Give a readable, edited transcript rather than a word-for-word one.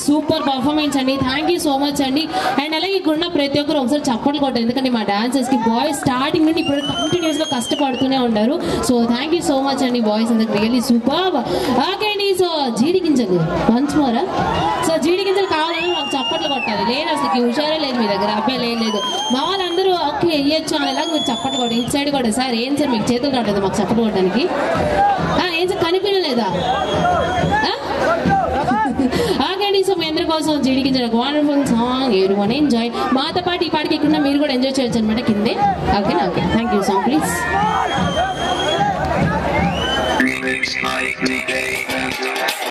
Super performance అండి. Thank you so much అండి. And అలాగే ఇక్కడ ఉన్న ప్రతి ఒక్కరు ఒకసారి చప్పట్లు కొట్టారు, ఎందుకంటే మా డాన్సర్స్ కి బాయ్స్ స్టార్టింగ్ నుండి ఇప్పుడు కంటిన్యూస్ గా కష్టపడుతూనే ఉంటారు. So thank you so much అండి బాయ్స్, అందుకు రియల్లీ సూపర్. ఓకే అండి, సో జీడి గింజలు వన్స్ మోరా. సో జీడి గింజలు కావాలని మాకు చప్పట్లు కొట్టాలి. లేదు అసలు హుషారే లేదు మీ దగ్గర, అబ్బాయి లేదు. మా వాళ్ళందరూ ఓకే ఇయ్యొచ్చు అనేలాగా మీరు చప్పట్లు కొట్టాలి. ఇటు సైడ్ కూడా సార్ ఏం సార్ మీకు చేతులు రావట్లేదు మాకు చప్పట్లు కొట్టడానికి? ఏం సార్ కనిపించలేదా? ఓకే, సో మీ అందరి కోసం జీడిగింజల వండర్ఫుల్ సాంగ్ ఎవరీవన్ ఎంజాయ్. మాతో పాటు ఈ పాటికి ఇక్కడ మీరు కూడా ఎంజాయ్ చేయొచ్చు అనమాట కిందే. ఓకేనా? Okay, thank you. Song please.